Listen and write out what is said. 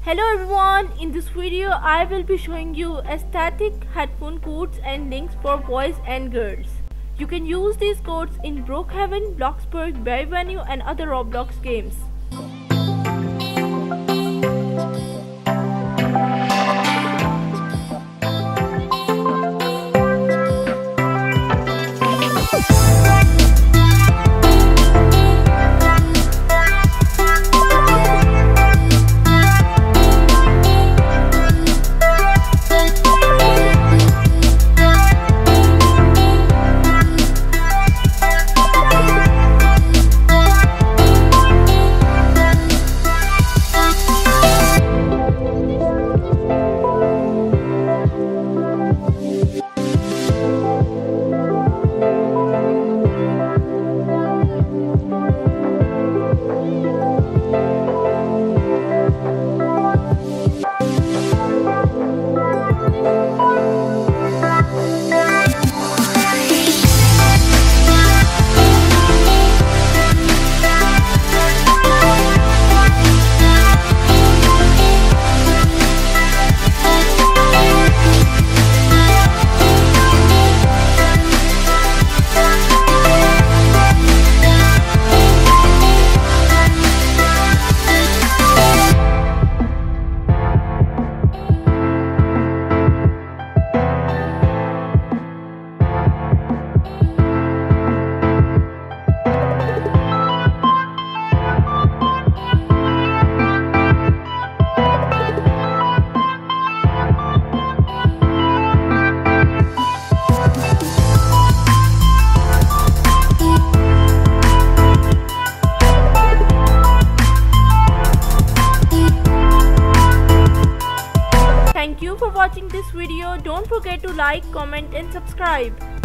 Hello everyone, in this video I will be showing you aesthetic headphone codes and links for boys and girls. You can use these codes in Brookhaven, Bloxburg, berryavenue and other Roblox games. Thank you for watching this video. Don't forget to like, comment and subscribe.